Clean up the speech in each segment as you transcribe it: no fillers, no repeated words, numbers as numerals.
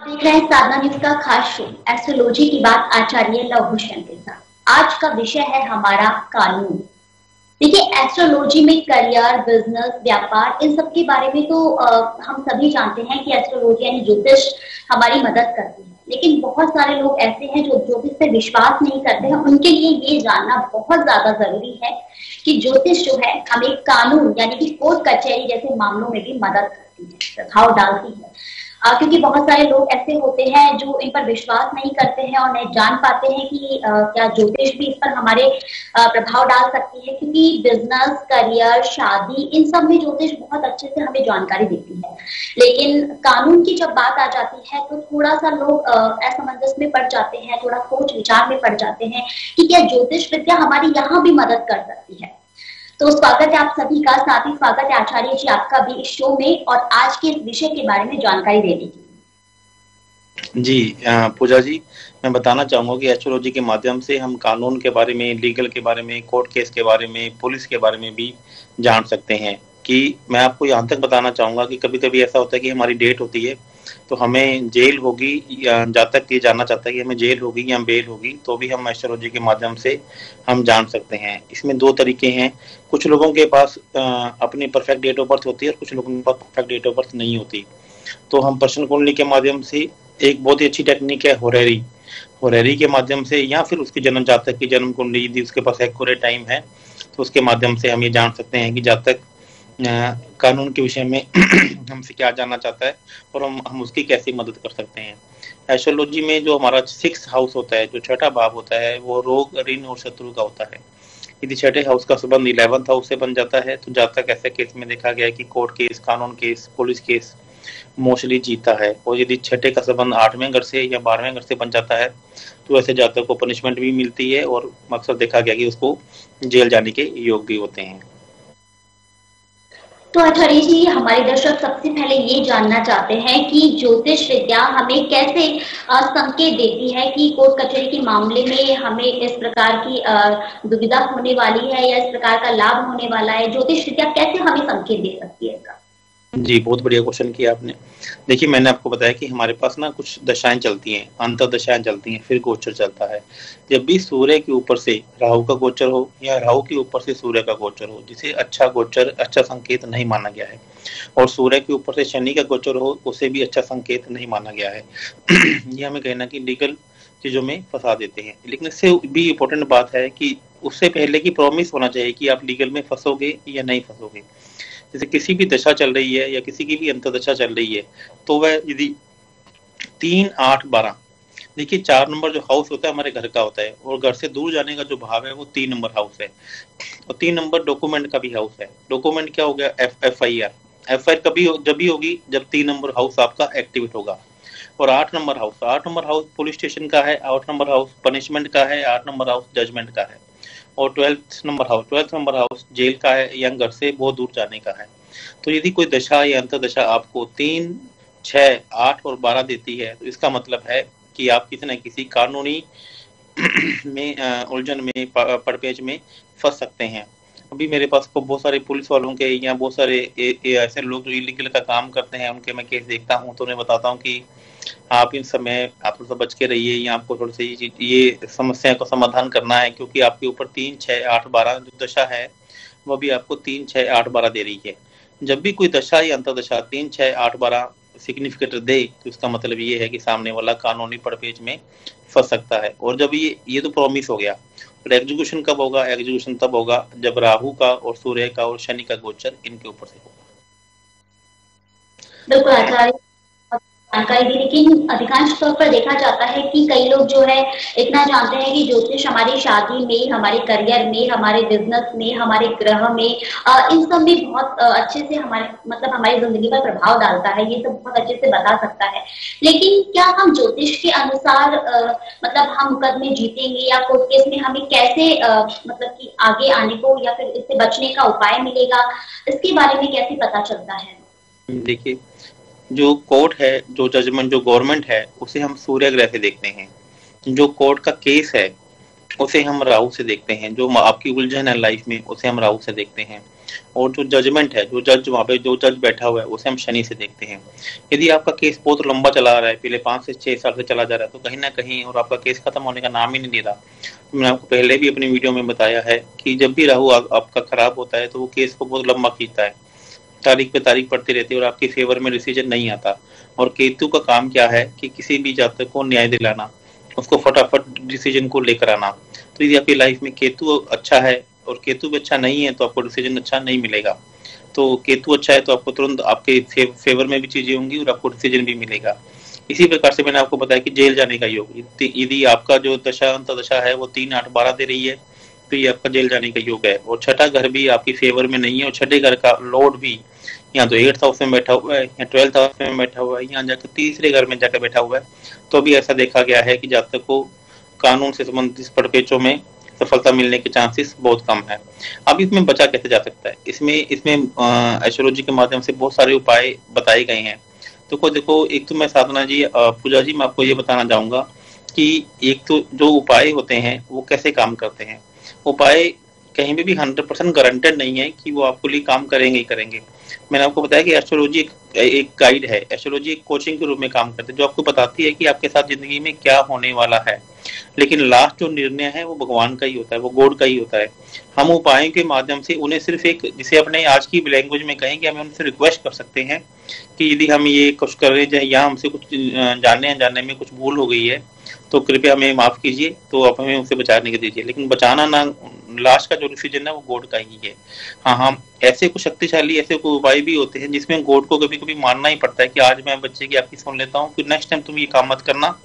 देख रहे हैं साधना न्यूज का खास शो एस्ट्रोलॉजी की बात आचार्य लव भूषण के साथ। आज का विषय है हमारा कानून। देखिए, एस्ट्रोलॉजी में करियर, बिजनेस, व्यापार, इन सब के बारे में तो हम सभी जानते हैं कि एस्ट्रोलॉजी यानी ज्योतिष हमारी मदद करती है। लेकिन बहुत सारे लोग ऐसे हैं जो ज्योतिष पे विश्वास नहीं करते हैं। उनके लिए ये जानना बहुत ज्यादा जरूरी है कि ज्योतिष जो है हमें कानून यानी कि कोर्ट कचहरी जैसे मामलों में भी मदद करती है, प्रभाव डालती है। क्योंकि बहुत सारे लोग ऐसे होते हैं जो इन पर विश्वास नहीं करते हैं और नहीं जान पाते हैं कि क्या ज्योतिष भी इस पर हमारे प्रभाव डाल सकती है। क्योंकि बिजनेस, करियर, शादी, इन सब में ज्योतिष बहुत अच्छे से हमें जानकारी देती है। लेकिन कानून की जब बात आ जाती है तो थोड़ा सा लोग असमंजस में पड़ जाते हैं, थोड़ा सोच विचार में पड़ जाते हैं कि क्या ज्योतिष विद्या हमारी यहाँ भी मदद कर सकती है। तो स्वागत है आप सभी का, साथ ही स्वागत है आचार्य जी आपका भी इस शो में और आज के इस विषय के बारे में जानकारी देने की। जी पूजा जी, मैं बताना चाहूंगा कि एस्ट्रोलॉजी के माध्यम से हम कानून के बारे में, लीगल के बारे में, कोर्ट केस के बारे में, पुलिस के बारे में भी जान सकते हैं। कि मैं आपको यहाँ तक बताना चाहूंगा कि कभी कभी ऐसा होता है कि हमारी डेट होती है तो हमें जेल होगी, या जहाँ तक ये जानना चाहता है कि हमें जेल होगी या बेल होगी, तो भी हम एस्ट्रोलॉजी के माध्यम से हम जान सकते हैं। इसमें दो तरीके हैं। कुछ लोगों के पास अपनी परफेक्ट डेट ऑफ बर्थ होती है और कुछ लोगों के पास परफेक्ट डेट ऑफ बर्थ नहीं होती। तो हम प्रश्न कुंडली के माध्यम से, एक बहुत ही अच्छी टेक्निक है होरेरी, होरेरी के माध्यम से, या फिर उसकी जन्म जातक की जन्म कुंडली यदि उसके पास एक्यूरेट टाइम है तो उसके माध्यम से हम ये जान सकते हैं कि जातक कानून के विषय में हमसे क्या जानना चाहता है और हम उसकी कैसे मदद कर सकते हैं। एस्ट्रोलॉजी में जो हमारा 6th हाउस होता है, जो छठा भाव होता है, वो रोग, ऋण और शत्रु का होता है। यदि छठे हाउस का संबंध 11th हाउस से बन जाता है तो जातक ऐसे केस में देखा गया है कि कोर्ट केस, कानून केस, पुलिस केस मोस्टली जीता है। और यदि छठे का संबंध 8वें घर से या 12वें घर से बन जाता है तो ऐसे जातक को पनिशमेंट भी मिलती है और अक्सर देखा गया कि उसको जेल जाने के योग भी होते हैं। तो आचार्य जी, हमारे दर्शक सबसे पहले ये जानना चाहते हैं कि ज्योतिष विद्या हमें कैसे संकेत देती है कि कोर्ट कचहरी के मामले में हमें इस प्रकार की दुविधा होने वाली है या इस प्रकार का लाभ होने वाला है। ज्योतिष विद्या कैसे हमें संकेत दे सकती है इसका? जी, बहुत बढ़िया क्वेश्चन किया आपने। देखिए, मैंने आपको बताया कि हमारे पास ना कुछ दशाएं चलती हैं, अंतर्दशाएं चलती हैं, फिर गोचर चलता है। जब भी सूर्य के ऊपर से राहु का गोचर हो या राहु के ऊपर से सूर्य का गोचर हो, जिसे अच्छा गोचर, अच्छा संकेत नहीं माना गया है, और सूर्य के ऊपर से शनि का गोचर हो, उसे भी अच्छा संकेत नहीं माना गया है। ये हमें कहना कि लीगल चीजों में फंसा देते हैं। लेकिन इससे भी इम्पोर्टेंट बात है कि उससे पहले की प्रॉमिस होना चाहिए कि आप लीगल में फंसोगे या नहीं फंसोगे। जैसे किसी भी दशा चल रही है या किसी की भी अंतर्दशा चल रही है तो वह यदि 3, 8, 12, देखिए 4 नंबर जो हाउस होता है हमारे घर का होता है, और घर से दूर जाने का जो भाव है वो 3 नंबर हाउस है। और 3 नंबर डॉक्यूमेंट का भी हाउस है। डॉक्यूमेंट क्या हो गया? FIR कभी जब भी होगी जब 3 नंबर हाउस आपका एक्टिवेट होगा। और 8 नंबर हाउस पुलिस स्टेशन का है, 8 नंबर हाउस पनिशमेंट का है, 8 नंबर हाउस जजमेंट का है। और 12th नंबर हाउस जेल का है या घर से बहुत दूर जाने का है। तो यदि कोई दशा या अंतर्दशा आपको 3, 6, 8 और 12 देती है तो इसका मतलब है कि आप किसी न किसी कानूनी में उलझन में, पड़पेच में फंस सकते हैं। अभी मेरे पास को बहुत सारे पुलिस वालों के या बहुत सारे ऐसे लोग जो इलीगल का काम करते हैं उनके मैं केस देखता हूँ, तो उन्हें बताता हूँ कि आप इन समय आप थोड़ा सा बच के रहिए, या आपको थोड़ा सा ये समस्या का समाधान करना है, क्योंकि आपके ऊपर 3, 6, 8, 12 जो दशा है वह भी आपको 3, 6, 8, 12 दे रही है। जब भी कोई दशा या अंतर्दशा 3, 6, 8, 12 सिग्निफिकेंट दे तो इसका मतलब ये है कि सामने वाला कानूनी पड़पेच में फंस सकता है। और जब ये तो प्रॉमिस हो गया, और एग्जीक्यूशन कब होगा? एग्जीक्यूशन तब होगा जब राहु का और सूर्य का और शनि का गोचर इनके ऊपर से होगा। बिल्कुल आचार्य, जानकारी दी। लेकिन अधिकांश तौर पर देखा जाता है कि कई लोग जो है इतना जानते हैं कि ज्योतिष हमारी शादी में, हमारे करियर में, हमारे बिजनेस में, हमारे ग्रह में, इन सब में बहुत अच्छे से हमारे मतलब हमारी जिंदगी पर प्रभाव डालता है। ये सब बहुत अच्छे से बता सकता है। लेकिन क्या हम ज्योतिष के अनुसार मतलब हम मुकदमे जीतेंगे या कोर्ट केस में हमें कैसे मतलब कि आगे आने को या फिर इससे बचने का उपाय मिलेगा, इसके बारे में कैसे पता चलता है? देखिए, जो कोर्ट है, जो जजमेंट, जो गवर्नमेंट है, उसे हम सूर्य ग्रह से देखते हैं। जो कोर्ट का केस है उसे हम राहु से देखते हैं। जो आपकी उलझन है लाइफ में उसे हम राहु से देखते हैं। और जो जजमेंट है, जो जज वहाँ पे जो जज बैठा हुआ है उसे हम शनि से देखते हैं। यदि आपका केस बहुत लंबा चला रहा है, पहले 5 से 6 साल से चला जा रहा है, तो कहीं ना कहीं और आपका केस खत्म होने का नाम ही नहीं ले रहा। तो मैंने आपको पहले भी अपनी वीडियो में बताया है कि जब भी राहु आपका खराब होता है तो वो केस को बहुत लंबा खींचता है, तारीख पे तारीख पड़ती रहती है और आपके फेवर में डिसीजन नहीं आता। और केतु का काम क्या है कि किसी भी जातक को न्याय दिलाना, उसको फटाफट डिसीजन को लेकर आना। तो यदि आपकी लाइफ में केतु अच्छा है और केतु भी अच्छा नहीं है तो आपको डिसीजन अच्छा नहीं मिलेगा। तो केतु अच्छा है तो आपको तुरंत आपके फेवर में भी चीजें होंगी और आपको डिसीजन भी मिलेगा। इसी प्रकार से मैंने आपको बताया कि जेल जाने का योग, यदि आपका जो दशा अंत दशा है वो 3, 8, 12 दे रही है तो ये आपका जेल जाने का योग है। और छठा घर भी आपकी फेवर में नहीं है और छठे घर का लॉर्ड भी या तो 8th हाउस में बैठा हुआ है या 12th हाउस में बैठा हुआ है, यहाँ जाकर तीसरे घर में जाकर बैठा हुआ है। तो भी ऐसा देखा गया है कि जातक को कानून से संबंधित पड़पेचों में सफलता मिलने के चांसेस बहुत कम है। अब इसमें बचा कैसे जा सकता है? इसमें एस्ट्रोलॉजी के माध्यम से बहुत सारे उपाय बताए गए हैं। तो देखो, एक तो मैं साधना जी, पूजा जी, मैं आपको ये बताना चाहूंगा कि एक तो जो उपाय होते हैं वो कैसे काम करते हैं। उपाय कहीं भी 100% गारंटेड नहीं है कि वो आपको लिए काम करेंगे ही करेंगे। मैंने आपको बताया कि एस्ट्रोलॉजी एक गाइड है, एस्ट्रोलॉजी एक कोचिंग के रूप में काम करती है जो आपको बताती है कि आपके साथ जिंदगी में क्या होने वाला है। लेकिन लास्ट जो निर्णय है वो भगवान का ही होता है, वो गॉड का ही होता है। हम उपायों के माध्यम से उन्हें सिर्फ एक, जिसे अपने आज की लैंग्वेज में कहें कि हमें उनसे रिक्वेस्ट कर सकते हैं कि यदि हम ये कुछ कर रहे हैं या हमसे कुछ जानने में कुछ भूल हो गई है तो कृपया हमें माफ कीजिए, तो आप हमें उनसे बचाने के दीजिए। लेकिन बचाना ना, लास्ट का जो डिसीजन है वो गॉड का ही है। हाँ, हम ऐसे कुछ शक्तिशाली ऐसे कोई उपाय भी होते हैं जिसमें गॉड को कभी कभी मानना ही पड़ता है कि आज मैं बच्चे की आपकी सुन लेता हूँ, फिर नेक्स्ट टाइम तुम ये काम मत करना,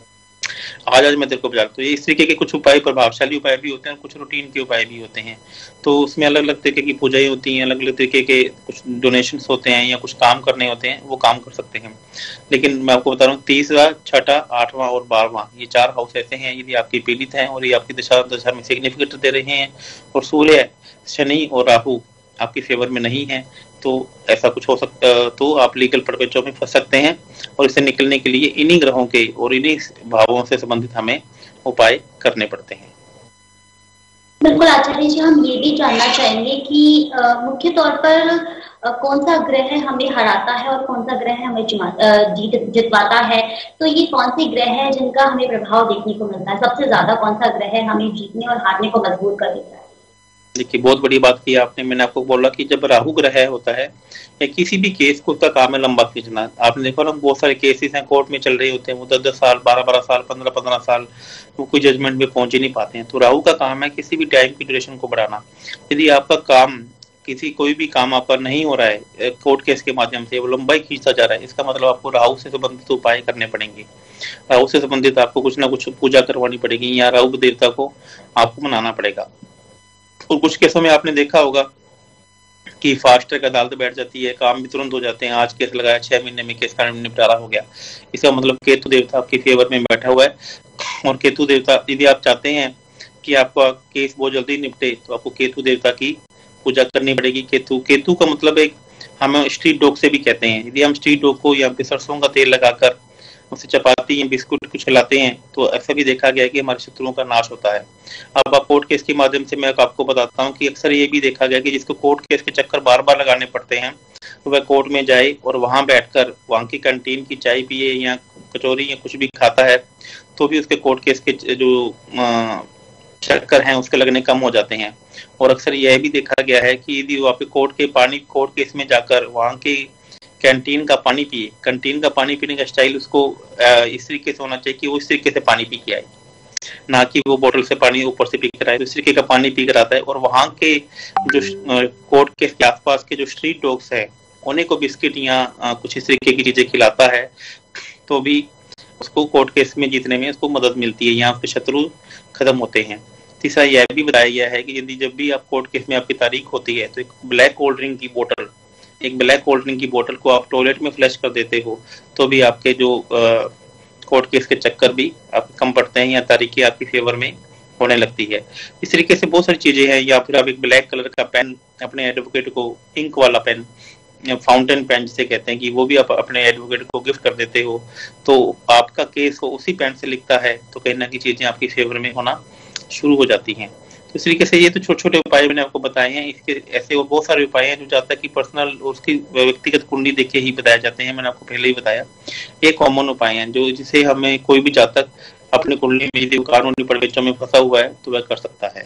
आज मैं तेरे को बजा। तो ये इस तरीके के कुछ उपाय, प्रभावशाली उपाय भी होते हैं, कुछ रूटीन के उपाय भी होते हैं। तो उसमें अलग अलग तरीके की पूजाएं होती हैं, अलग अलग तरीके के कुछ डोनेशंस होते हैं या कुछ काम करने होते हैं, वो काम कर सकते हैं। लेकिन मैं आपको बता रहा हूँ 30वां, 6ठा, 8वां और 12वां ये 4 हाउस ऐसे हैं, यदि आपके पीड़ित हैं और ये आपकी दशा में सिग्निफिकेंट दे रहे हैं और सूर्य, शनि और राहु आपकी फेवर में नहीं है, तो ऐसा कुछ हो सकता, तो आप लीगल पड़पेचों में फंस सकते हैं। और इससे निकलने के लिए इन्हीं ग्रहों के और इन्हीं भावों से संबंधित हमें उपाय करने पड़ते हैं। बिल्कुल आचार्य जी, हम ये भी जानना चाहेंगे कि मुख्य तौर पर कौन सा ग्रह हमें हराता है और कौन सा ग्रह हमें जितवाता है। तो ये कौन से ग्रह है जिनका हमें प्रभाव देखने को मिलता है? सबसे ज्यादा कौन सा ग्रह हमें जीतने और हारने को मजबूर कर देता है? देखिए, बहुत बड़ी बात की आपने। मैंने आपको बोला कि जब राहु ग्रह होता है या किसी भी केस को, उसका काम है लंबा खींचना। आपने देखा ना, बहुत सारे केसेस हैं कोर्ट में चल रहे होते हैं, वो 10-10 साल, 12-12 साल, 15-15 साल, वो कोई जजमेंट में पहुंच ही नहीं पाते हैं। तो राहु का काम है किसी भी टाइम की ड्यूरेशन को बढ़ाना। यदि आपका काम, कोई भी काम आपका नहीं हो रहा है कोर्ट केस के माध्यम से, वो लंबाई खींचता जा रहा है, इसका मतलब आपको राहु से संबंधित उपाय करने पड़ेंगे। राहु से संबंधित आपको कुछ ना कुछ पूजा करवानी पड़ेगी या राहु देवता को आपको मनाना पड़ेगा। और कुछ केसों में आपने देखा होगा कि फास्ट ट्रैक अदालत बैठ जाती है, काम भी तुरंत हो जाते हैं। आज केस लगाया, 6 महीने में केस का निपटारा हो गया। इसका मतलब केतु देवता आपके फेवर में बैठा हुआ है। और केतु देवता, यदि आप चाहते हैं कि आपका केस बहुत जल्दी निपटे तो आपको केतु देवता की पूजा करनी पड़ेगी। केतु का मतलब एक, हम स्ट्रीट डॉग से भी कहते हैं। यदि हम स्ट्रीट डॉग को यहाँ पे सरसों का तेल लगाकर उसे चपाती या बिस्कुट कुछ खिलाते हैं तो ऐसा भी देखा गया है कि हमारे शत्रुओं का नाश होता है। अब आप कोर्ट केस के माध्यम से मैं आपको बताता हूँ कि अक्सर ये भी देखा गया कि जिसको कोर्ट केस के चक्कर बार बार लगाने पड़ते हैं, तो वह कोर्ट में जाए और वहां बैठकर वहां की कैंटीन की चाय पिए या कचौरी या कुछ भी खाता है, तो भी उसके कोर्ट केस के जो चक्कर हैं उसके लगने कम हो जाते हैं। और अक्सर यह भी देखा गया है कि यदि वो आपके कोर्ट केस में जाकर वहां के कैंटीन का पानी पिए, कैंटीन का पानी पीने का स्टाइल उसको इस तरीके से होना चाहिए कि वो इस तरीके से पानी पी के आए, ना कि वो बोतल से पानी ऊपर से पी कर आए। तो इस तरीके का पानी पी कर आता है। और वहां के जो कोर्ट के आसपास के जो स्ट्रीट डॉग्स है उन्हें को बिस्किट या कुछ इस तरीके की चीजें खिलाता है, तो भी उसको कोर्ट केस में जीतने में उसको मदद मिलती है, यहाँ पे शत्रु खत्म होते हैं। तीसरा यह भी बताया गया है कि यदि जब भी आप कोर्ट केस में आपकी तारीख होती है तो एक ब्लैक कोल्ड ड्रिंक की बोतल को आप टॉयलेट में फ्लैश कर देते हो, तो भी आपके जो कोर्ट केस के चक्कर भी आपके कम पड़ते हैं या तारीखें आपकी फेवर में होने लगती है। इस तरीके से बहुत सारी चीजें हैं। या फिर आप एक ब्लैक कलर का पेन अपने एडवोकेट को, इंक वाला पेन, फाउंटेन पेन जिसे कहते हैं, कि वो भी आप अपने एडवोकेट को गिफ्ट कर देते हो, तो आपका केस हो उसी पेन से लिखता है, तो कहीं ना कहीं चीजें आपकी फेवर में होना शुरू हो जाती हैं। तो इस तरीके से ये तो छोटे छोटे उपाय मैंने आपको बताए हैं। इसके ऐसे और बहुत सारे उपाय हैं जो जातक की पर्सनल उसकी व्यक्तिगत कुंडली देख के ही बताए जाते हैं। मैंने आपको पहले ही बताया, ये कॉमन उपाय हैं जो जिसे हमें कोई भी जातक अपनी कुंडली में यदि कानूनी परिवेशों में फंसा हुआ है तो वह कर सकता है।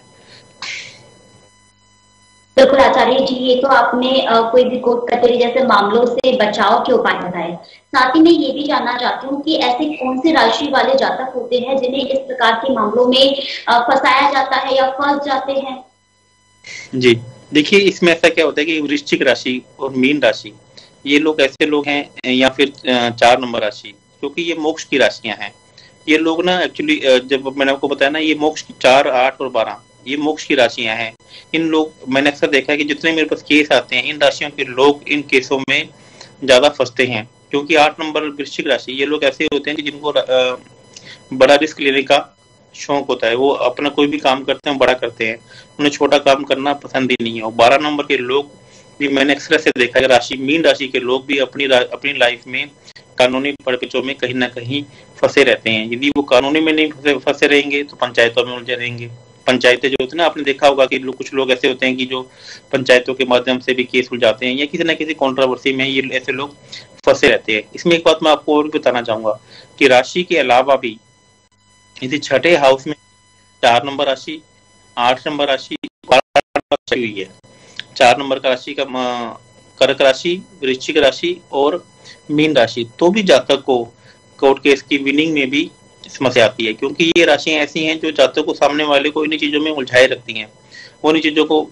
बिल्कुल आचार्य जी, ये तो आपने कोई भी कोर्ट कचहरी जैसे मामलों से बचाव के उपाय बताए। साथ ही मैं ये भी जानना चाहती हूँ कि ऐसे कौन से राशि वाले जातक होते हैं जिन्हें इस प्रकार के मामलों में फंसाया जाता है या फंस जाते हैं? जी, देखिए इसमें ऐसा क्या होता है कि वृश्चिक राशि और मीन राशि, ये लोग ऐसे लोग हैं, या फिर 4 नंबर राशि, क्योंकि ये मोक्ष की राशियां हैं। ये लोग ना एक्चुअली जब मैंने आपको बताया ना, ये मोक्ष 4, 8 और 12 ये मोक्ष की राशियां हैं। इन लोग मैंने अक्सर देखा है कि जितने मेरे पास केस आते हैं, इन राशियों के लोग इन केसों में ज्यादा फंसते हैं, क्योंकि 8 नंबर वृश्चिक राशि, ये लोग ऐसे होते हैं कि जिनको बड़ा रिस्क लेने का शौक होता है। वो अपना कोई भी काम करते हैं बड़ा करते हैं, उन्हें छोटा काम करना पसंद ही नहीं है। और 12 नंबर के लोग भी मैंने अक्सर से देखा है, राशि मीन राशि के लोग भी अपनी लाइफ में कानूनी परिपेचों में कहीं ना कहीं फंसे रहते हैं। यदि वो कानूनी में नहीं फंसे रहेंगे तो पंचायतों में उलझे रहेंगे। पंचायतें जो होती है ना, आपने देखा होगा कि कुछ लोग ऐसे होते हैं कि जो पंचायतों के माध्यम से भी केस उलझाते हैं, या किसी न किसी कंट्रोवर्सी में ये ऐसे लोग फंसे रहते हैं। इसमें एक बात मैं आपको और बताना चाहूंगा कि राशि के अलावा भी यदि छठे हाउस में 4 नंबर राशि, 8 नंबर राशि, 12 नंबर हुई है, 4 नंबर का राशि का कर्क राशि, वृश्चिक राशि और मीन राशि, तो भी जातक को कोर्ट केस की विनिंग में भी समस्या आती है, क्योंकि ये राशियां ऐसी हैं जो जातक को सामने वाले को इन्हीं चीजों में उलझाए रखती हैं, वो इन चीजों को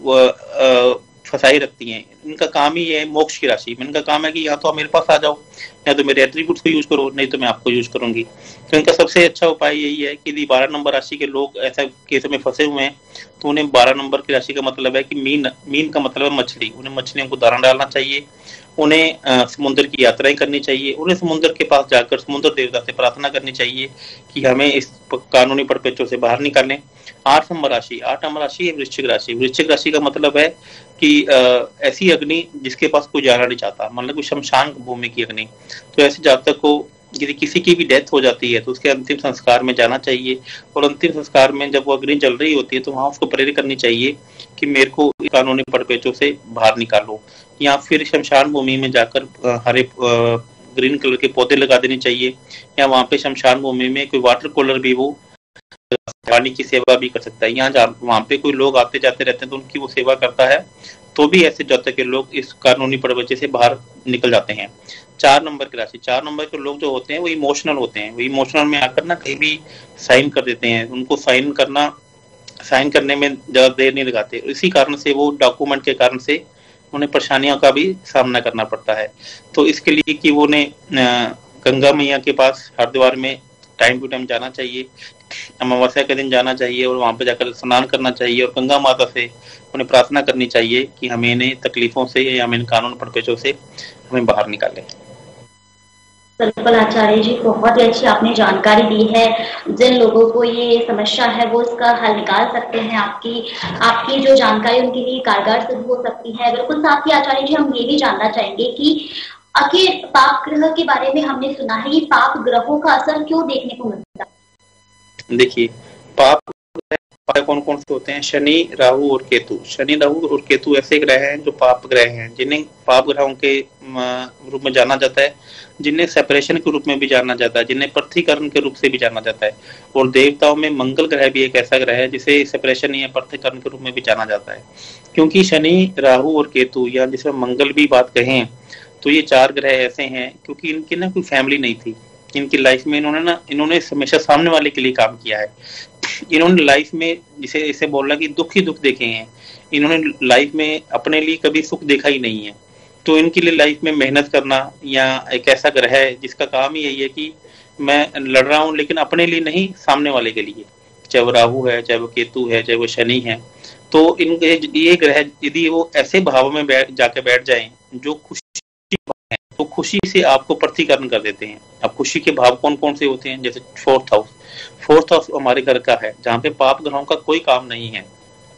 फंसाई रखती हैं। इनका काम ही है मोक्ष की राशि, इनका काम है कि या तो आप मेरे पास आ जाओ, या तो मेरे एट्रीब्यूट्स को यूज करो, नहीं तो मैं आपको यूज करूंगी। तो इनका सबसे अच्छा उपाय यही है कि यदि 12 नंबर राशि के लोग ऐसा केस में फंसे हुए हैं, तो उन्हें 12 नंबर की राशि का मतलब है कि मीन का मतलब है मछली, उन्हें मछलियों को दाना डालना चाहिए, उन्हें समुद्र की यात्राएं करनी चाहिए, उन्हें समुद्र के पास जाकर समुद्र देवता से प्रार्थना करनी चाहिए कि हमें इस कानूनी परिपेचों से बाहर निकालें। 8 नंबर राशि है वृश्चिक राशि। वृश्चिक राशि का मतलब है कि ऐसी अग्नि जिसके पास कोई जाना नहीं चाहता, मतलब कि शमशान भूमि की अग्नि। तो ऐसे जातक को यदि किसी की भी डेथ हो जाती है तो उसके अंतिम संस्कार में जाना चाहिए, और अंतिम संस्कार में जब वो अग्नि जल रही होती है तो वहां उसको प्रेरित करनी चाहिए कि मेरे को कानूनी परिपेचों से बाहर निकालो, या फिर शमशान भूमि में जाकर हरे ग्रीन कलर के पौधे लगा देने चाहिए, या वहां पे शमशान भूमि में कोई वाटर कूलर भी वो पानी की सेवा भी कर सकता है। यहाँ वहां पे कोई लोग आते जाते रहते हैं तो उनकी वो सेवा करता है, तो भी ऐसे जातक के लोग इस कानूनी परिपेच से बाहर निकल जाते हैं। 4 नंबर की राशि, 4 नंबर के लोग जो होते हैं वो इमोशनल होते हैं, वो इमोशनल में आकर ना कहीं भी साइन कर देते हैं, उनको साइन करने में ज्यादा देर नहीं लगाते, इसी कारण से वो डॉक्यूमेंट के कारण से उन्हें परेशानियों का भी सामना करना पड़ता है। तो इसके लिए कि वो उन्हें गंगा मैया के पास हरिद्वार में टाइम टू टाइम जाना चाहिए, अमावस्या के दिन जाना चाहिए और वहां पर जाकर स्नान करना चाहिए, और गंगा माता से उन्हें प्रार्थना करनी चाहिए कि हमें इन्हें तकलीफों से या हमें इन कानून परिपेचों से हमें बाहर निकालें। बिल्कुल आचार्य जी, बहुत ही अच्छी आपने जानकारी दी है। जिन लोगों को ये समस्या है वो इसका हल निकाल सकते हैं, आपकी जो जानकारी उनके लिए कारगर सिद्ध हो सकती है। बिल्कुल। साथ ही आचार्य जी, हम ये भी जानना चाहेंगे कि आखिर पाप ग्रह के बारे में हमने सुना है, ये पाप ग्रहों का असर क्यों देखने को मिलता है? देखिए, पाप कौन कौन से होते हैं? शनि, राहु और केतु। शनि, राहु और केतु ऐसे ग्रह हैं जो पाप ग्रह हैं, जिन्हें पाप ग्रहों के रूप में जाना जाता है, जिन्हें सेपरेशन के रूप में भी जाना जाता है, जिन्हें पृथ्वीकरण के रूप से भी जाना जाता है। और देवताओं में मंगल ग्रह भी एक ऐसा ग्रह है जिसे सेपरेशन या पृथ्वीकरण के रूप में भी जाना जाता है। क्योंकि शनि, राहु और केतु, या जिसमें मंगल भी बात कहें, तो ये 4 ग्रह ऐसे हैं क्योंकि इनकी ना कोई फैमिली नहीं थी, इनकी लाइफ में इन्होंने हमेशा सामने वाले के लिए काम किया है। इन्होंने लाइफ में इसे बोलना कि दुख ही दुख देखे हैं, इन्होंने लाइफ में अपने लिए कभी सुख देखा ही नहीं है। तो इनके लिए लाइफ में मेहनत करना, या एक ऐसा ग्रह है जिसका काम ही यही है कि मैं लड़ रहा हूँ लेकिन अपने लिए नहीं, सामने वाले के लिए। चाहे वो राहु है, चाहे वो केतु है, चाहे वो शनि है, तो ये ग्रह यदि वो ऐसे भाव में जाके बैठ जाएं जो खुशी है, तो खुशी से आपको प्रतिकरण कर देते हैं। अब खुशी के भाव कौन कौन से होते हैं? जैसे फोर्थ हाउस हमारे घर का है, जहाँ पे पाप ग्रहों का कोई काम नहीं है।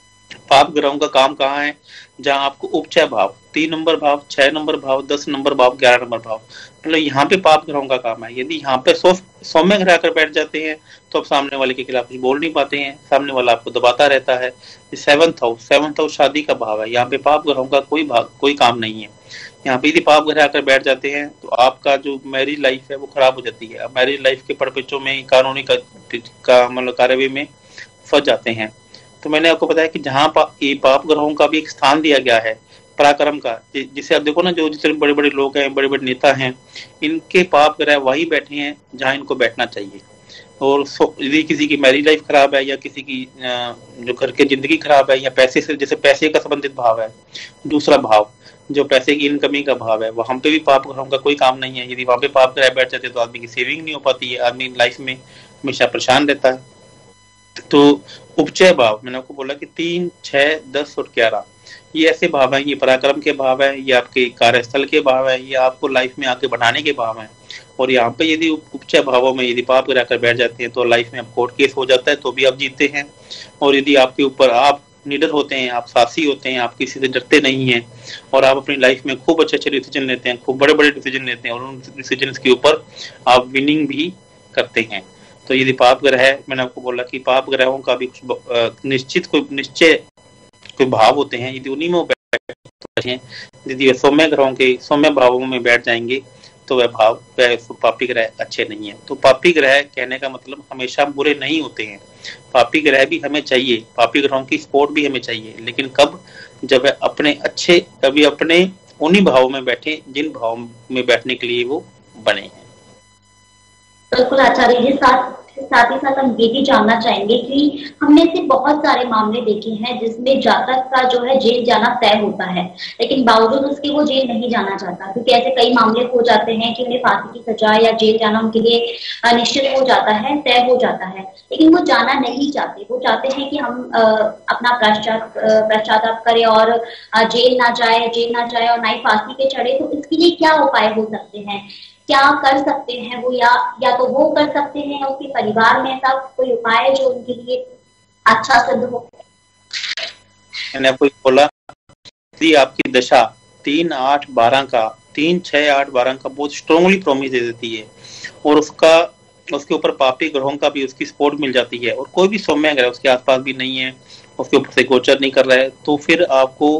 पाप ग्रहों का काम कहाँ है? जहाँ आपको उपचय भाव 3 नंबर भाव, 6 नंबर भाव, 10 नंबर भाव, 11 नंबर भाव, मतलब यहाँ पे पाप ग्रहों का काम है। यदि यहाँ पे सौम्य ग्रह आकर बैठ जाते हैं तो आप सामने वाले के खिलाफ कुछ बोल नहीं पाते हैं, सामने वाला आपको दबाता रहता है। 7th हाउस शादी का भाव है, यहाँ पे पाप ग्रहों का कोई काम नहीं है। यहाँ पे यदि पाप ग्रह आकर बैठ जाते हैं तो आपका जो मैरिज लाइफ है वो खराब हो जाती है। अब मैरिज लाइफ के परपेचों में कानूनी का मतलब कार्यवाही में फंस जाते हैं। तो मैंने आपको बताया कि जहाँ ये पाप ग्रहों का भी एक स्थान दिया गया है पराक्रम का, जिसे आप देखो ना, जो जितने बड़े बड़े लोग हैं, बड़े बड़े नेता हैं, इनके पाप ग्रह वही बैठे हैं जहाँ इनको बैठना चाहिए। और यदि किसी की मैरिज लाइफ खराब है या किसी की जो घर की जिंदगी खराब है या पैसे से, जैसे पैसे का संबंधित भाव है, दूसरा भाव जो पैसे की इनकमिंग का भाव है, वहां पे भी पाप ग्रहों का कोई काम नहीं है। यदि वहां पे पाप ग्रह बैठ जाते तो आदमी की सेविंग नहीं हो पाती है, आदमी लाइफ में हमेशा परेशान रहता है। तो उपचय भाव मैंने आपको बोला कि 3, 6, 10 और 11 ये ऐसे भाव हैं, ये पराक्रम के भाव है, ये आपके कार्यस्थल के भाव है, ये आपको लाइफ में आगे बढ़ाने के भाव है। और यहाँ पे यदि उपचय भावों में यदि पाप ग्रह कर बैठ जाते हैं तो लाइफ में आप कोर्ट केस हो जाता है तो भी आप जीतते हैं। और यदि आपके ऊपर आप निडर होते हैं, आप साहसी होते हैं, आप किसी से डरते नहीं हैं और आप अपनी लाइफ में खूब अच्छे डिसीजन लेते हैं, खूब बड़े बड़े डिसीजन लेते हैं और उन डिसीजन के ऊपर आप विनिंग भी करते हैं। तो यदि पाप ग्रह है, मैंने आपको बोला कि पाप ग्रहों का भी कुछ निश्चय कोई भाव होते हैं, यदि उन्हीं में बैठे हैं, यदि सौम्य ग्रहों के सौम्य भावों में बैठ जाएंगे तो वह पापी ग्रह अच्छे नहीं है। तो पापी ग्रह कहने का मतलब हमेशा बुरे नहीं होते हैं, पापी ग्रह भी हमें चाहिए, पापी ग्रहों की सपोर्ट भी हमें चाहिए, लेकिन कब? जब वह अपने अच्छे कभी अपने उन्हीं भावों में बैठे जिन भावों में बैठने के लिए वो बने हैं। बिल्कुल आचार्य जी, साथ ही साथ हम ये भी जानना चाहेंगे कि हमने ऐसे बहुत सारे मामले देखे हैं जिसमें जातक का जो है जेल जाना तय होता है, लेकिन बावजूद उसके वो जेल नहीं जाना चाहता, क्योंकि ऐसे कई मामले हो जाते हैं कि उन्हें फांसी की सजा या जेल जाना उनके लिए निश्चित हो जाता है, तय हो जाता है, लेकिन वो जाना नहीं चाहते। वो चाहते हैं कि हम अपना पश्चाताप करें और जेल ना जाए और ना ही फांसी पे चढ़े। तो इसके लिए क्या उपाय हो सकते हैं, क्या कर सकते हैं वो, या तो वो कर सकते हैं या उसके परिवार में ऐसा कोई उपाय जो उनके लिए अच्छा सिद्ध हो? मैंने आपको बोला कि आपकी दशा 3, 8, 12 का 3, 6, 8, 12 का बहुत स्ट्रांगली प्रॉमिस दे देती है और उसके ऊपर पापी ग्रहों का भी उसकी सपोर्ट मिल जाती है और कोई भी सौम्य ग्रह उसके आसपास भी नहीं है, उसके ऊपर से गोचर नहीं कर रहा है, तो फिर आपको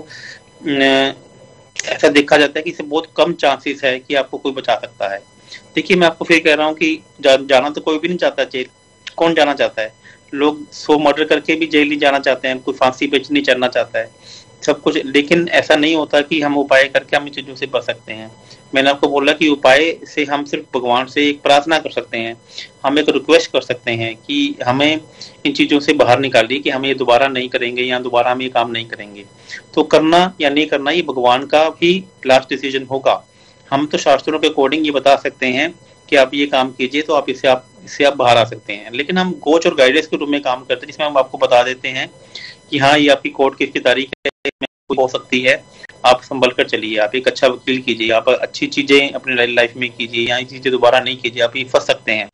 ऐसा देखा जाता है कि इसे बहुत कम चांसेस है कि आपको कोई बचा सकता है। देखिए, मैं आपको फिर कह रहा हूँ कि जाना तो कोई भी नहीं चाहता जेल, कौन जाना चाहता है? लोग 100 मर्डर करके भी जेल नहीं जाना चाहते हैं, कोई फांसी पे नहीं चढ़ना चाहता है, सब कुछ। लेकिन ऐसा नहीं होता कि हम उपाय करके हम इन चीजों से बच सकते हैं। मैंने आपको बोला कि उपाय से हम सिर्फ भगवान से एक प्रार्थना कर सकते हैं, हम एक रिक्वेस्ट कर सकते हैं कि हमें इन चीजों से बाहर निकालिए, कि हम ये दोबारा नहीं करेंगे या दोबारा हम ये काम नहीं करेंगे। तो करना या नहीं करना ये भगवान का भी लास्ट डिसीजन होगा। हम तो शास्त्रों के अकॉर्डिंग ये बता सकते हैं कि आप ये काम कीजिए तो आप इससे आप बाहर आ सकते हैं, लेकिन हम कोच और गाइडेंस के रूप में काम करते हैं, जिसमें हम आपको बता देते हैं कि हाँ, ये आपकी कोर्ट केस की तारीख है, हो सकती है, आप संभल कर चलिए, आप एक अच्छा वकील कीजिए, आप अच्छी चीजें अपनी लाइफ में कीजिए, या ये चीजें दोबारा नहीं कीजिए, आप ये फंस सकते हैं।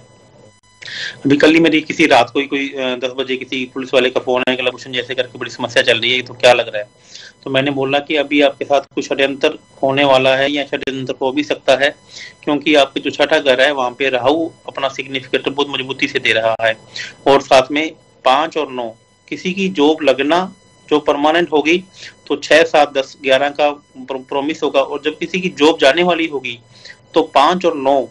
अभी कल ही मेरी किसी रात को कोई 10 बजे किसी पुलिस वाले का फोन है, कुलभूषण जैसे करके बड़ी समस्या चल रही है, तो क्या लग रहा है? तो मैंने बोला कि अभी आपके साथ कुछ षड्यंत्र होने वाला है या षड्यंत्र हो भी सकता है, क्योंकि आपके जो छठा घर है वहां पे राहु अपना सिग्निफिकेंट बहुत मजबूती से दे रहा है, और साथ में 5 और 9 किसी की जॉब लगना जो परमानेंट होगी तो 6, 7, 10, 11 का प्रोमिस होगा, और जब किसी की जॉब जाने वाली होगी तो 5 और 9,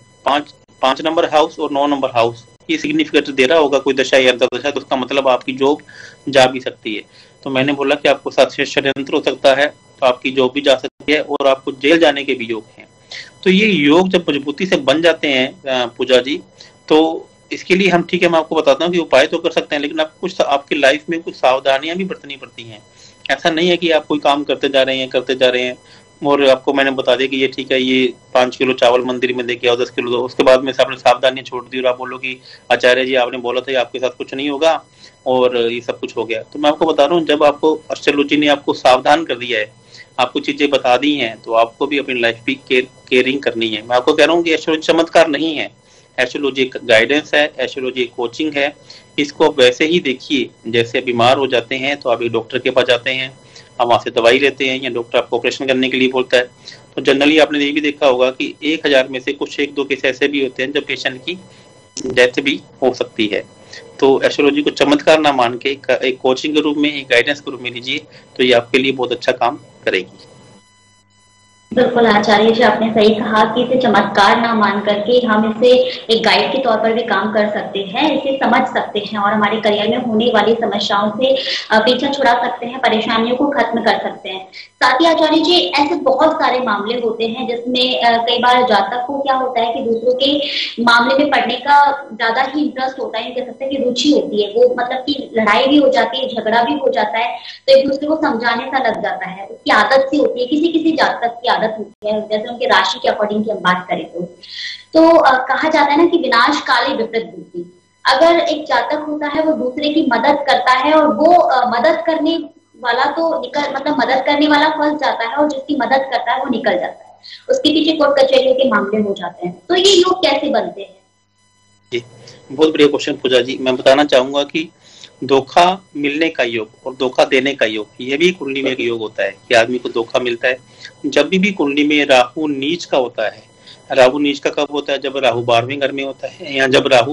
5 नंबर हाउस और 9 नंबर हाउस ये सिग्निफिकेंट दे रहा होगा कोई दशा या अंतर्दशा, तो उसका मतलब आपकी जॉब जा भी सकती है। तो मैंने बोला कि आपको साथ षड्यंत्र हो सकता है, तो आपकी जॉब भी जा सकती है और आपको जेल जाने के भी योग हैं। तो ये योग जब मजबूती से बन जाते हैं पूजा जी, तो इसके लिए हम, ठीक है, मैं आपको बताता हूँ कि उपाय तो कर सकते हैं, लेकिन आप कुछ आपकी लाइफ में कुछ सावधानियां भी बरतनी पड़ती हैं। ऐसा नहीं है कि आप कोई काम करते जा रहे हैं और आपको मैंने बता दिया कि ये ठीक है, ये 5 किलो चावल मंदिर में देके आओ, 10 किलो दो, उसके बाद में आपने सावधानियां छोड़ दी और आप बोलो कि आचार्य जी आपने बोला था आपके साथ कुछ नहीं होगा और ये सब कुछ हो गया। तो मैं आपको बता रहा हूँ, जब आपको एस्ट्रोलॉजी ने आपको सावधान कर दिया है, आपको चीजें बता दी हैं, तो आपको भी अपनी लाइफ की केयरिंग करनी है। मैं आपको कह रहा हूँ कि एस्ट्रोलॉजी चमत्कार नहीं है, एस्ट्रोलॉजी एक गाइडेंस है, एस्ट्रोलॉजी एक कोचिंग है। इसको आप वैसे ही देखिए जैसे बीमार हो जाते हैं तो आप एक डॉक्टर के पास जाते हैं, आप वहाँ से दवाई लेते हैं या डॉक्टर आपको ऑपरेशन करने के लिए बोलता है। तो जनरली आपने ये भी देखा होगा कि 1000 में से कुछ 1-2 केस ऐसे भी होते हैं जब पेशेंट की डेथ भी हो सकती है। तो एस्ट्रोलॉजी को चमत्कार ना मान के एक कोचिंग के रूप में, एक गाइडेंस के रूप में लीजिए, तो ये आपके लिए बहुत अच्छा काम करेगी। बिल्कुल आचार्य जी, आपने सही कहा कि इसे चमत्कार ना मान करके हम इसे एक गाइड के तौर पर भी काम कर सकते हैं, इसे समझ सकते हैं और हमारे करियर में होने वाली समस्याओं से पीछा छुड़ा सकते हैं, परेशानियों को खत्म कर सकते हैं। साथ ही आचार्य जी, ऐसे बहुत सारे मामले होते हैं जिसमें कई बार जातक को क्या होता है कि दूसरों के मामले में पढ़ने का ज्यादा ही इंटरेस्ट होता है, कह सकते हैं कि रुचि होती है, वो मतलब कि लड़ाई भी हो जाती है, झगड़ा भी हो जाता है, तो एक दूसरे को समझाने सा लग जाता है, उसकी आदत सी होती है, किसी किसी जातक की आदत होती है, जैसे उनके राशि के अकॉर्डिंग की हम बात करें तो कहा जाता है ना कि विनाश काले विपरीत बुद्धि। अगर एक जातक होता है वो दूसरे की मदद करता है और वो मदद करने वाला तो निकल मतलब मदद करने वाला फंस जाता है और जिसकी मदद करता है वो निकल जाता है, उसके पीछे कोर्ट कचहरियों के मामले हो जाते हैं। तो ये योग कैसे बनते हैं? जी, बहुत बढ़िया क्वेश्चन पूजा जी। मैं बताना चाहूंगा कि धोखा मिलने का योग और धोखा देने का योग, ये भी कुंडली में एक योग होता है कि आदमी को धोखा मिलता है। जब भी कुंडली में राहु नीच का होता है, राहु नीच का कब होता है? जब राहु 12वें घर में होता है या जब राहु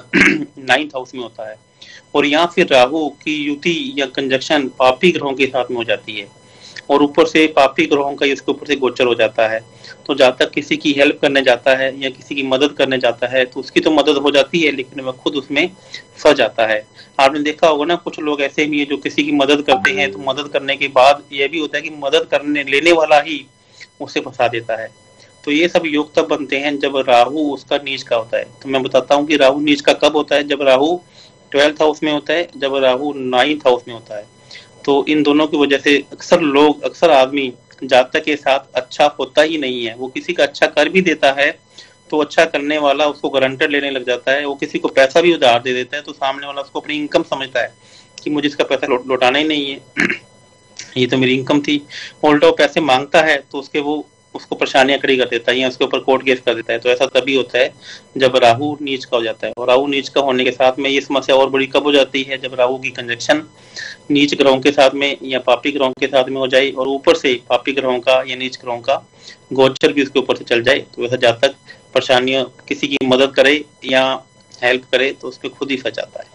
9th हाउस में होता है, और या फिर राहु की युति या कंजक्शन पापी ग्रहों के साथ में हो जाती है और ऊपर से पापी ग्रहों का इसके ऊपर से गोचर हो जाता है। तो जब तक किसी की हेल्प करने जाता है या किसी की मदद करने जाता है तो उसकी तो मदद हो जाती है, लेकिन वह खुद उसमें फंस जाता है। आपने देखा होगा ना, कुछ लोग ऐसे भी है जो किसी की मदद करते हैं तो मदद करने के बाद यह भी होता है कि मदद करने लेने वाला ही उसे फंसा देता है। तो ये सब योग तब बनते हैं जब राहु उसका नीच का होता है। तो मैं बताता हूँ कि राहु नीच का कब होता है? जब राहु 12th हाउस में होता है, जब राहु 9th हाउस में होता है। तो इन दोनों की वजह से अक्सर आदमी जातक के साथ अच्छा होता ही नहीं है। वो किसी का अच्छा कर भी देता है तो अच्छा करने वाला उसको गारंटर लेने लग जाता है, वो किसी को पैसा भी उधार दे देता है तो सामने वाला उसको अपनी इनकम समझता है कि मुझे इसका पैसा लौटाना ही नहीं है, ये तो मेरी इनकम थी। उल्टा वो पैसे मांगता है तो उसको परेशानियां खड़ी कर देता है या उसके ऊपर कोर्ट केस कर देता है। तो ऐसा तभी होता है जब राहु नीच का हो जाता है। और राहु नीच का होने के साथ में ये समस्या और बड़ी कब हो जाती है? जब राहु की कंजक्शन नीच ग्रहों के साथ में या पापी ग्रहों के साथ में हो जाए और ऊपर से पापी ग्रहों का या नीच ग्रहों का गोचर भी उसके ऊपर से चल जाए। तो वैसा जातक परेशानियों, किसी की मदद करे या हेल्प करे तो उसमें खुद ही फंस जाता है।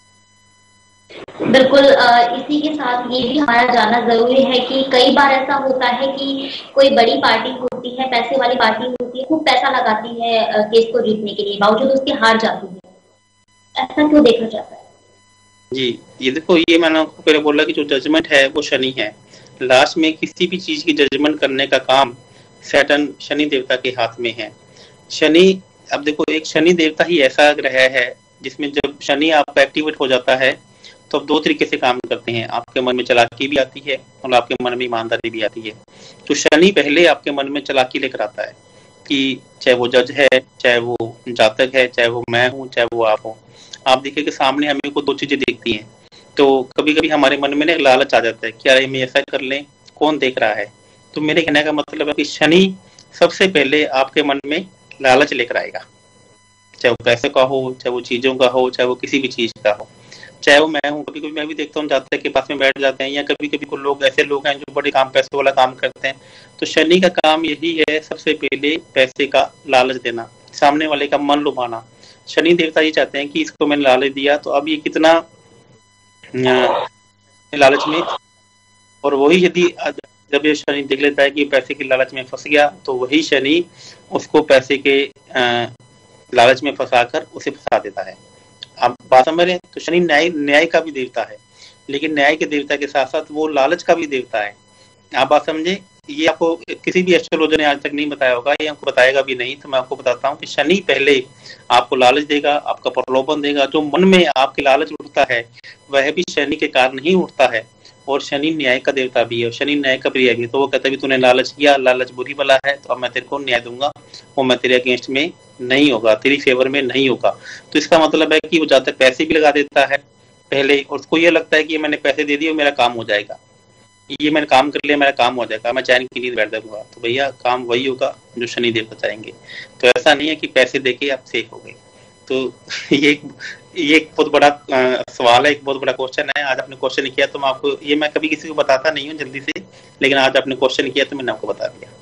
बिल्कुल, इसी के साथ ये भी हमारा जानना जरूरी है कि कई बार ऐसा होता है कि कोई बड़ी पार्टी होती है, पैसे वाली पार्टी होती है, खूब पैसा लगाती है केस को जीतने के लिए, बावजूद उसके हार जाती है। ऐसा क्यों देखा जाता है? जी, ये देखो, ये मैंने आपको पहले बोला कि जो जजमेंट है वो शनि है। लास्ट में किसी भी चीज की जजमेंट करने का काम सैटर्न शनि देवता के हाथ में है। शनि, अब देखो, एक शनि देवता ही ऐसा ग्रह है जिसमें जब शनि आपका एक्टिवेट हो जाता है तो आप 2 तरीके से काम करते हैं। आपके मन में चालाकी भी आती है और आपके मन में ईमानदारी भी आती है। तो शनि पहले आपके मन में चालाकी लेकर आता है कि चाहे वो जज है, चाहे वो जातक है, चाहे वो मैं हूँ, चाहे वो आप हो। आप देखिए कि सामने हमें को 2 चीजें दिखती हैं, तो कभी कभी हमारे मन में ना एक लालच आ जाता है कि यार ये ऐसा कर लें, कौन देख रहा है। तो मेरे कहने का मतलब है कि शनि सबसे पहले आपके मन में लालच लेकर आएगा, चाहे वो पैसे का हो, चाहे वो चीजों का हो, चाहे वो किसी भी चीज का हो, चाहे वो मैं हूँ। कभी कभी मैं भी देखता हूँ जातक के पास में बैठ जाते हैं, या कभी कभी कुछ लोग ऐसे लोग हैं जो बड़े काम, पैसे वाला काम करते हैं। तो शनि का काम यही है, सबसे पहले पैसे का लालच देना, सामने वाले का मन लुभाना। शनि देवता ये चाहते हैं कि इसको मैंने लालच दिया तो अब ये कितना लालच में, और वही यदि जब ये शनि देख लेता है कि पैसे की लालच में फंस गया तो वही शनि उसको पैसे के लालच में फंसाकर उसे फंसा देता है। आप बात समझ रहे हैं? तो शनि न्याय का भी देवता है, लेकिन न्याय के देवता के साथ साथ वो लालच का भी देवता है। आप बात समझे? ये आपको किसी भी एस्ट्रोलॉजर ने आज तक नहीं बताया होगा, ये आपको बताएगा भी नहीं। तो मैं आपको बताता हूँ कि शनि पहले आपको लालच देगा, आपका प्रलोभन देगा। जो मन में आपके लालच उठता है वह भी शनि के कारण ही उठता है। और शनि न्याय का देवता भी है, शनि न्याय का प्रिय भी। तो वो कहता है तूने लालच किया, लालच बुरी बला है, तो अब मैं तेरे को न्याय दूंगा, वो मैं तेरे अगेंस्ट में नहीं होगा, तेरी फेवर में नहीं होगा। तो इसका मतलब है कि वो ज्यादा पैसे भी लगा देता है पहले, और उसको ये लगता है कि मैंने पैसे दे दिए मेरा काम हो जाएगा। ये मैंने काम कर लिया, मेरा काम हो जाएगा, मैं चैन की नींद बैठ जाऊंगा, तो भैया काम वही होगा जो शनिदेव बताएंगे। तो ऐसा नहीं है कि पैसे देके आप सेफ हो गए। तो ये एक बहुत बड़ा सवाल है, एक बहुत बड़ा क्वेश्चन है। आज आपने क्वेश्चन किया तो मैं आपको, ये मैं कभी किसी को बताता नहीं हूँ जल्दी से, लेकिन आज आपने क्वेश्चन किया तो मैंने आपको बता दिया।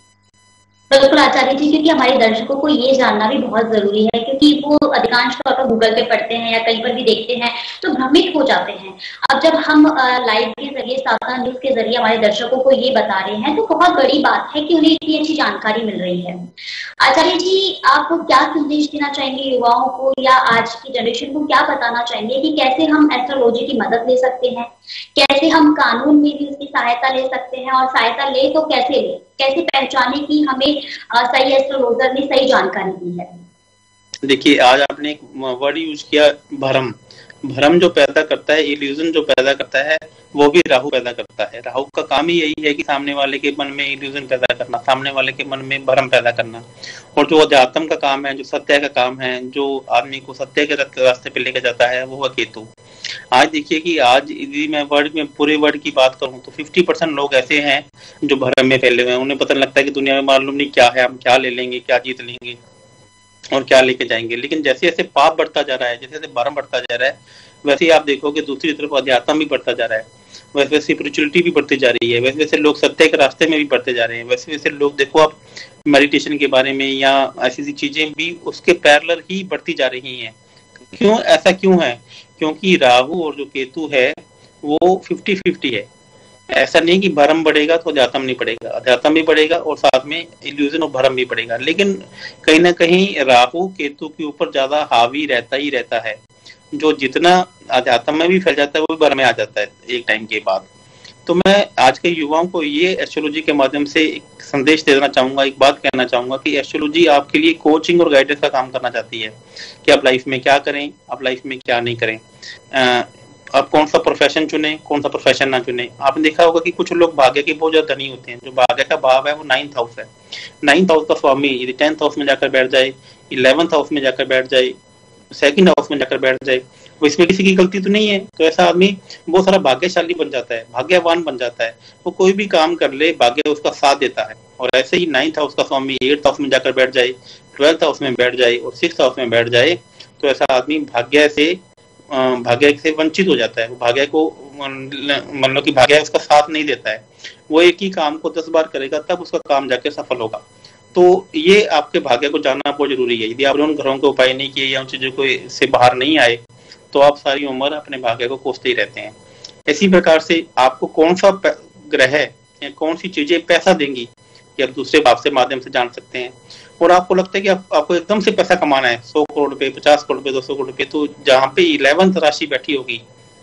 बिल्कुल आचार्य जी, क्योंकि हमारे दर्शकों को ये जानना भी बहुत जरूरी है, क्योंकि वो अधिकांश तौर पर गूगल पे पढ़ते हैं या कहीं पर भी देखते हैं तो भ्रमित हो जाते हैं। अब जब हम लाइव के जरिए, सावधान न्यूज के जरिए हमारे दर्शकों को ये बता रहे हैं तो बहुत बड़ी बात है कि उन्हें इतनी अच्छी जानकारी मिल रही है। आचार्य जी, आप क्या संदेश देना चाहेंगे युवाओं को या आज की जनरेशन को, क्या बताना चाहेंगे कि कैसे हम एस्ट्रोलॉजी की मदद ले सकते हैं, कैसे हम कानून में भी उसकी सहायता ले सकते हैं, और सहायता ले तो कैसे ले, कैसे पहचाने कि हमें सही एस्ट्रोलॉजर ने सही जानकारी दी है? देखिए, आज आपने एक वर्ड यूज किया, भ्रम। भ्रम जो पैदा करता है, इल्यूजन जो पैदा करता है, वो भी राहु पैदा करता है। राहु का काम ही यही है कि सामने वाले के मन में इल्यूजन पैदा करना, सामने वाले के मन में भ्रम पैदा करना। और जो अध्यात्म का काम है, जो सत्य का काम है, जो आदमी को सत्य के रास्ते पे लेकर जाता है, वो है केतु। आज देखिए कि आज यदि मैं वर्ल्ड में पूरे वर्ल्ड की बात करूं तो 50% लोग ऐसे हैं जो भ्रम में फैले हुए हैं। उन्हें पता लगता है कि दुनिया में मालूम नहीं क्या है, हम क्या ले लेंगे, क्या जीत लेंगे और क्या लेके जाएंगे। लेकिन जैसे जैसे पाप बढ़ता जा रहा है, जैसे जैसे भ्रम बढ़ता जा रहा है, वैसे ही आप देखोगे दूसरी तरफ अध्यात्म भी बढ़ता जा रहा है, वैसे वैसे स्पिरिचुअलिटी भी बढ़ती जा रही है, वैसे वैसे लोग सत्य के रास्ते में भी बढ़ते जा रहे हैं, वैसे वैसे लोग देखो आप मेडिटेशन के बारे में या ऐसी चीजें भी उसके पैरेलल ही बढ़ती जा रही हैं। क्यों ऐसा क्यों है? क्योंकि राहु और जो केतु है वो 50-50 है। ऐसा नहीं कि भ्रम बढ़ेगा तो अध्यात्म नहीं बढ़ेगा, अध्यात्म भी बढ़ेगा और साथ में इल्यूजन और भ्रम भी बढ़ेगा। लेकिन कहीं ना कहीं राहु केतु के ऊपर ज्यादा हावी रहता ही रहता है। जो जितना अध्यात्म में भी फैल जाता है वो भी भ्रम में आ जाता है एक टाइम के बाद। तो मैं आज के युवाओं को ये एस्ट्रोलॉजी के माध्यम से एक संदेश दे देना चाहूंगा, एक बात कहना चाहूंगा कि एस्ट्रोलॉजी आपके लिए कोचिंग और गाइडेंस का काम करना चाहती है कि आप लाइफ में क्या करें, आप लाइफ में क्या नहीं करें, आप कौन सा प्रोफेशन चुने, कौन सा प्रोफेशन ना चुने। आपने देखा होगा कि कुछ लोग भाग्य के बहुत ज्यादा धनी होते हैं। जो भाग्य का भाव है वो 9th हाउस है। 9th हाउस का स्वामी यदि 10th हाउस में जाकर बैठ जाए, 11th हाउस में जाकर बैठ जाए, 2nd हाउस में जाकर बैठ जाए, वो इसमें किसी की गलती तो नहीं है। तो ऐसा आदमी बहुत सारा भाग्यशाली बन जाता है, भाग्यवान बन जाता है। वो कोई भी काम कर ले, भाग्य उसका साथ देता है। और ऐसे ही 9th हाउस का स्वामी 8th हाउस में जाकर बैठ जाए, 12th हाउस में बैठ जाए और 6th हाउस में बैठ जाए, तो ऐसा आदमी भाग्य से वंचित हो जाता है। भाग्य को मतलब कि भाग्य उसका साथ नहीं देता है। वो एक ही काम को 10 बार करेगा तब उसका काम जाके सफल होगा। तो ये आपके भाग्य को जानना बहुत जरूरी है। यदि आपने उन घरों के उपाय नहीं किए या उन चीजों को से बाहर नहीं आए तो आप सारी उम्र अपने भाग्य को कोसते ही रहते हैं। इसी प्रकार से आपको कौन सा ग्रह या कौन सी चीजें पैसा देंगी कि आप दूसरे भाव से माध्यम से जान सकते हैं। और आपको लगता है कि आपको एकदम से पैसा कमाना है, 100 करोड़ रुपए, 50 करोड़ रुपए, 200 करोड़ रुपए, तो जहाँ पे 11th राशि बैठी होगी,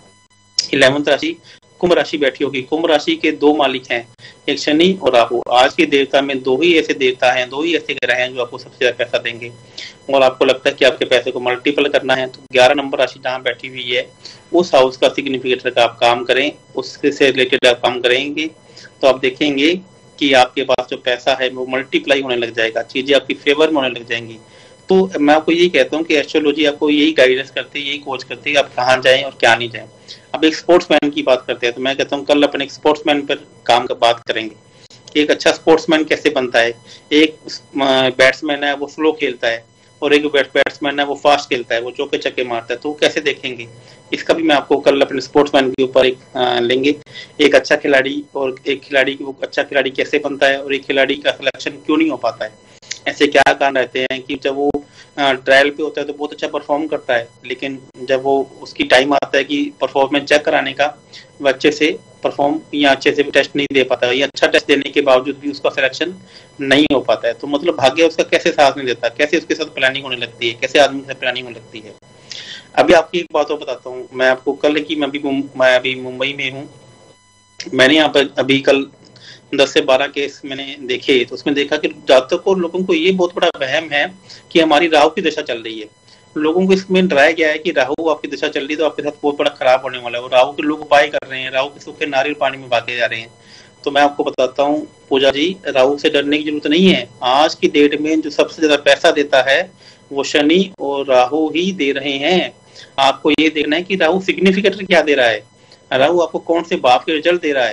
11th राशि कुंभ राशि बैठी होगी। कुंभ राशि के 2 मालिक हैं, एक शनि और राहु। आज के देवता में 2 ही ऐसे देवता हैं, 2 ही ऐसे ग्रह हैं जो आपको सबसे ज्यादा पैसा देंगे। और आपको लगता है कि आपके पैसे को मल्टीपल करना है तो 11 नंबर राशि जहाँ बैठी हुई है उस हाउस का सिग्निफिकेटर का आप काम करें, उससे रिलेटेड आप काम करेंगे तो आप देखेंगे कि आपके पास जो पैसा है वो मल्टीप्लाई होने लग जाएगा, चीजें आपकी फेवर में होने लग जाएंगी। तो मैं आपको यही कहता हूँ कि एस्ट्रोलॉजी आपको यही गाइडेंस करती है, यही कोच करती है कि आप कहाँ जाएं और क्या नहीं जाएं। अब एक स्पोर्ट्समैन की बात करते हैं तो मैं कहता हूँ कल अपन एक स्पोर्ट्समैन पर काम का बात करेंगे। एक अच्छा स्पोर्ट्समैन कैसे बनता है। एक बैट्समैन है वो स्लो खेलता है और एक बैट्समैन है वो फास्ट खेलता है, वो चौके छक्के मारता है, तो कैसे देखेंगे। इसका भी मैं आपको कल अपने स्पोर्ट्समैन के ऊपर एक लेंगे। एक अच्छा खिलाड़ी और एक खिलाड़ी, वो अच्छा खिलाड़ी कैसे बनता है और एक खिलाड़ी का सिलेक्शन क्यों नहीं हो पाता है। ऐसे क्या कारण रहते हैं कि जब वो ट्रायल पे होता है तो बहुत अच्छा परफॉर्म करता है, लेकिन जब वो उसकी टाइम आता है कि परफॉर्मेंस चेक कराने का, वो अच्छे से परफॉर्म या अच्छे से टेस्ट नहीं दे पाता है, या अच्छा टेस्ट देने के बावजूद भी उसका सिलेक्शन नहीं हो पाता है। तो मतलब भाग्य उसका कैसे साथ नहीं देता, कैसे उसके साथ प्लानिंग होने लगती है, कैसे आदमी के साथ प्लानिंग होने लगती है। अभी आपकी एक बात और बताता हूँ मैं आपको। कल की मैं अभी मुंबई में हूँ। मैंने यहाँ पर अभी कल 10 से 12 केस मैंने देखे, तो उसमें देखा कि जातकों लोगों को ये बहुत बड़ा वहम है कि हमारी राहु की दशा चल रही है। लोगों को इसमें डराया गया है कि राहु आपकी दशा चल रही है तो आपके साथ बहुत बड़ा खराब होने वाला है। और राहु के लोग उपाय कर रहे हैं, राहु के सूखे नारियल पानी में भागे जा रहे हैं। तो मैं आपको बताता हूँ पूजा जी, राहु से डरने की जरूरत नहीं है। आज की डेट में जो सबसे ज्यादा पैसा देता है वो शनि और राहु ही दे रहे हैं। आपको ये देखना है कि राहु सिग्निफिकेटर क्या दे रहा है, राहु आपको कौन से भाव के रिजल्ट दे रहा है,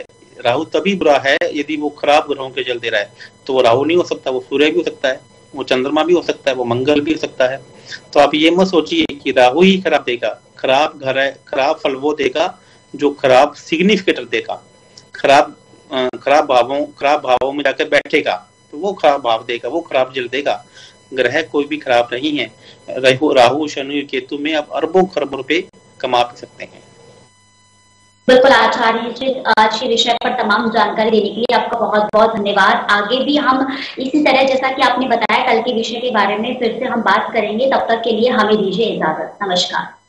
राहु तभी बुरा है यदि वो खराब ग्रहों के जल दे रहा है। तो वो राहु नहीं हो सकता, वो सूर्य भी हो सकता है, वो चंद्रमा भी हो सकता है, वो मंगल भी हो सकता है। तो आप ये मत सोचिए कि राहु ही खराब देगा, खराब घर है, खराब फल वो देगा जो खराब सिग्निफिकेटर देगा, खराब भावों में जाकर बैठेगा तो वो खराब भाव देगा, वो खराब जल देगा। ग्रह कोई भी खराब नहीं है। राहु शनि केतु में आप अरबों खरबों रुपए कमा भी सकते हैं। बिल्कुल आचार्य जी, आज के विषय पर तमाम जानकारी देने के लिए आपका बहुत बहुत धन्यवाद। आगे भी हम इसी तरह, जैसा कि आपने बताया, कल के विषय के बारे में फिर से हम बात करेंगे। तब तक के लिए हमें दीजिए इजाजत। नमस्कार।